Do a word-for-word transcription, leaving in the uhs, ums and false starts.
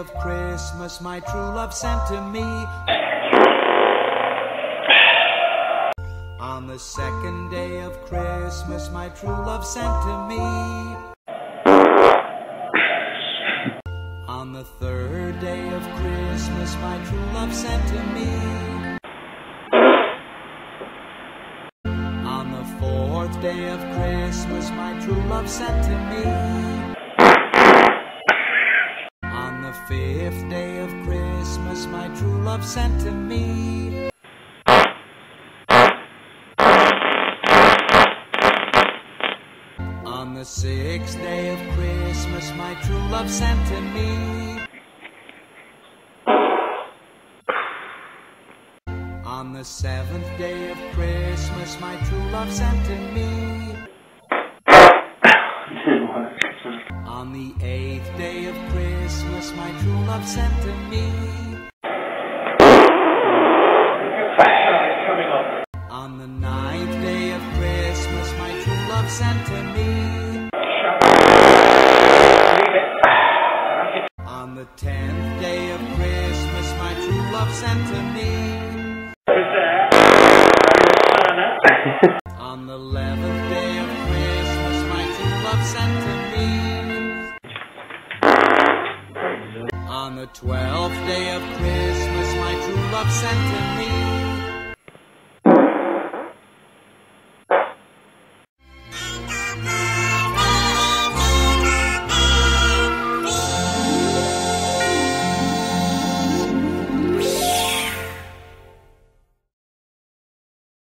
of Christmas my true love sent to me. On the second day of Christmas my true love sent to me. On the third day of Christmas my true love sent to me. On the fourth day of Christmas my true love sent to me. On the fifth day of Christmas my true love sent to me. On the sixth day of Christmas my true love sent to me. On the seventh day of Christmas my true love sent to me. On the eighth day of Christmas my true love sent to me. On the ninth day of Christmas my true love sent to me. On the tenth day of Christmas my true love sent to me. On the eleventh day of Christmas my true love sent to me. On the twelfth day of Christmas my true love sent to me.